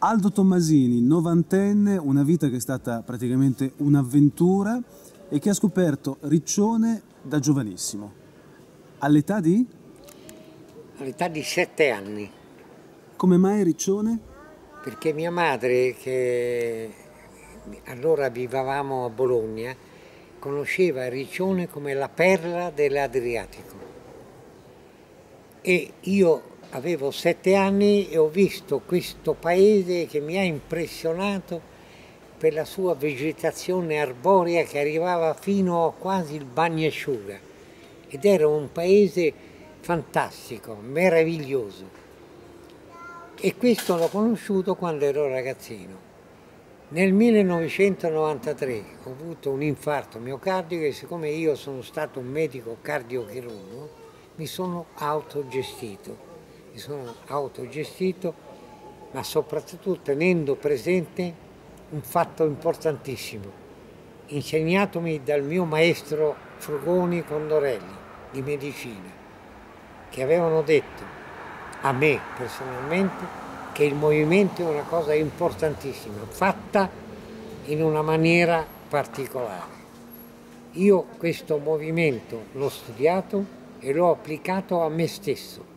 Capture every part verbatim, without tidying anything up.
Aldo Tommasini, novantenne, una vita che è stata praticamente un'avventura e che ha scoperto Riccione da giovanissimo. All'età di? All'età di sette anni. Come mai Riccione? Perché mia madre, che allora vivavamo a Bologna, conosceva Riccione come la perla dell'Adriatico. E io avevo sette anni e ho visto questo paese che mi ha impressionato per la sua vegetazione arborea che arrivava fino a quasi il bagnasciuga. Ed era un paese fantastico, meraviglioso. E questo l'ho conosciuto quando ero ragazzino. Nel millenovecentonovantatré ho avuto un infarto miocardico e siccome io sono stato un medico cardiochirurgo, mi sono autogestito. Mi sono autogestito, ma soprattutto tenendo presente un fatto importantissimo, insegnatomi dal mio maestro Frugoni Condorelli di medicina, che avevano detto a me personalmente che il movimento è una cosa importantissima, fatta in una maniera particolare. Io questo movimento l'ho studiato e l'ho applicato a me stesso,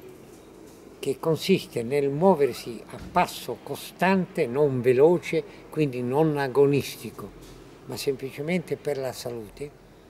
che consiste nel muoversi a passo costante, non veloce, quindi non agonistico, ma semplicemente per la salute,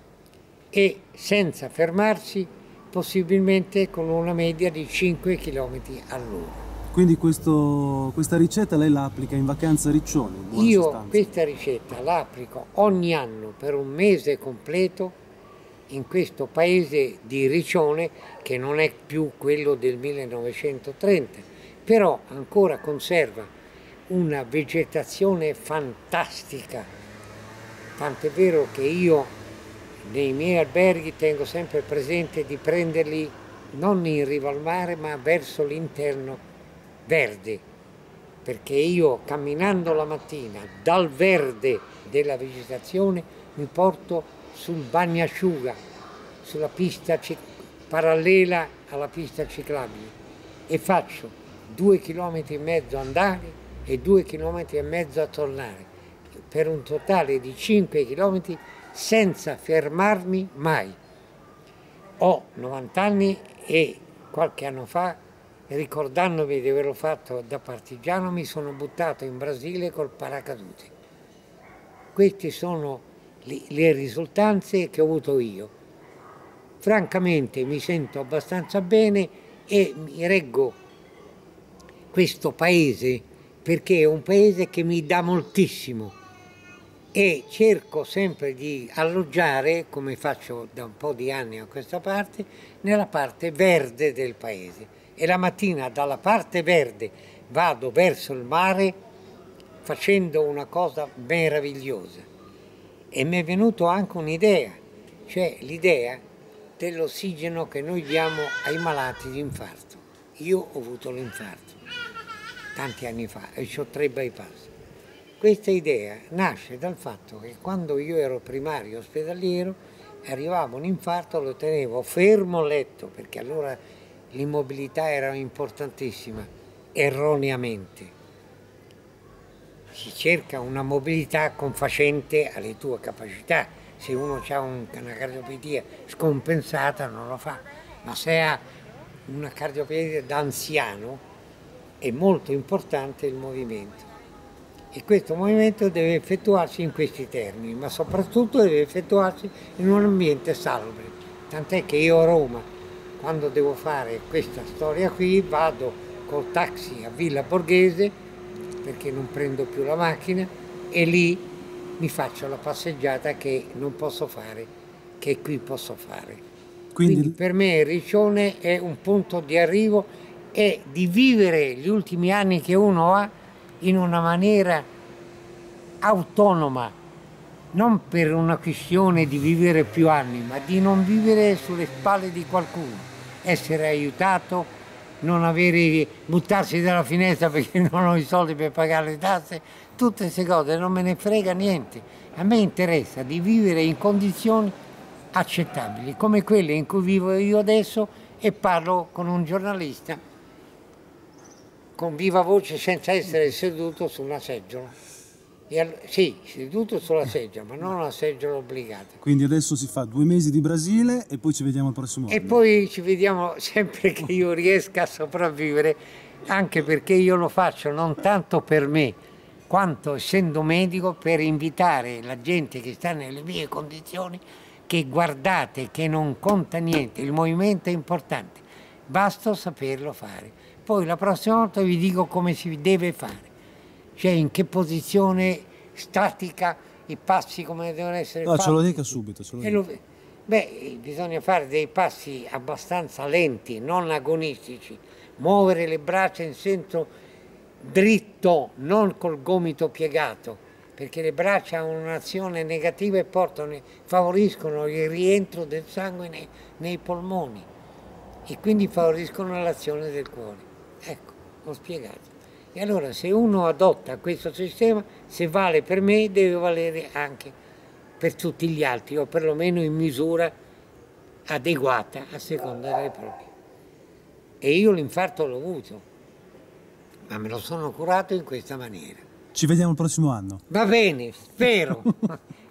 e senza fermarsi, possibilmente con una media di cinque chilometri all'ora. Quindi questo, questa ricetta lei la applica in vacanza a Riccione? In buona Io sostanza. Questa ricetta la applico ogni anno per un mese completo in questo paese di Riccione, che non è più quello del millenovecentotrenta, però ancora conserva una vegetazione fantastica. Tant'è vero che io nei miei alberghi tengo sempre presente di prenderli non in riva al mare, ma verso l'interno verde, perché io camminando la mattina dal verde della vegetazione mi porto sul bagnasciuga, sulla pista parallela alla pista ciclabile, e faccio due chilometri e mezzo andare e due chilometri e mezzo a tornare, per un totale di cinque chilometri senza fermarmi mai. Ho novanta anni e qualche anno fa, ricordandomi di averlo fatto da partigiano, mi sono buttato in Brasile col paracadute. Queste sono le risultanze che ho avuto io. Francamente mi sento abbastanza bene e mi reggo questo paese perché è un paese che mi dà moltissimo e cerco sempre di alloggiare, come faccio da un po' di anni a questa parte, nella parte verde del paese, e la mattina dalla parte verde vado verso il mare facendo una cosa meravigliosa. E mi è venuto anche un'idea, cioè l'idea dell'ossigeno che noi diamo ai malati di infarto. Io ho avuto l'infarto tanti anni fa e ho tre bypass. Questa idea nasce dal fatto che quando io ero primario ospedaliero arrivava un infarto, lo tenevo fermo a letto, perché allora l'immobilità era importantissima, erroneamente. Si cerca una mobilità confacente alle tue capacità. Se uno ha un, una cardiopatia scompensata non lo fa, ma se ha una cardiopatia da anziano è molto importante il movimento. E questo movimento deve effettuarsi in questi termini, ma soprattutto deve effettuarsi in un ambiente salubre. Tant'è che io a Roma, quando devo fare questa storia qui, vado col taxi a Villa Borghese, perché non prendo più la macchina, e lì mi faccio la passeggiata che non posso fare, che qui posso fare. Quindi, Quindi per me Riccione è un punto di arrivo e di vivere gli ultimi anni che uno ha in una maniera autonoma, non per una questione di vivere più anni, ma di non vivere sulle spalle di qualcuno, essere aiutato, non avere, buttarsi dalla finestra perché non ho i soldi per pagare le tasse, tutte queste cose non me ne frega niente. A me interessa di vivere in condizioni accettabili, come quelle in cui vivo io adesso, e parlo con un giornalista con viva voce senza essere seduto su una seggiola. E al, sì, seduto sulla seggiola, ma non una seggiola obbligata. Quindi adesso si fa due mesi di Brasile e poi ci vediamo il prossimo anno. E poi ci vediamo sempre che io riesca a sopravvivere, anche perché io lo faccio non tanto per me, quanto essendo medico per invitare la gente che sta nelle mie condizioni, che guardate che non conta niente, il movimento è importante, basta saperlo fare. Poi la prossima volta vi dico come si deve fare, cioè in che posizione statica, i passi come devono essere No, fatti. ce lo dica subito. Ce lo E dica. lo- beh, bisogna fare dei passi abbastanza lenti, non agonistici, muovere le braccia in senso dritto, non col gomito piegato, perché le braccia hanno un'azione negativa e portano, favoriscono il rientro del sangue nei, nei polmoni e quindi favoriscono l'azione del cuore. Ecco, ho spiegato. E allora se uno adotta questo sistema, se vale per me, deve valere anche per tutti gli altri, o perlomeno in misura adeguata a seconda delle proprie. E io l'infarto l'ho avuto, ma me lo sono curato in questa maniera. Ci vediamo il prossimo anno. Va bene, spero.